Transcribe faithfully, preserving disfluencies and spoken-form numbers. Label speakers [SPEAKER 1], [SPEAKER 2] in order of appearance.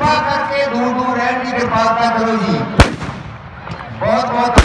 [SPEAKER 1] कृपा करके दूर दूर रहने की कृपा करो जी। बहुत बहुत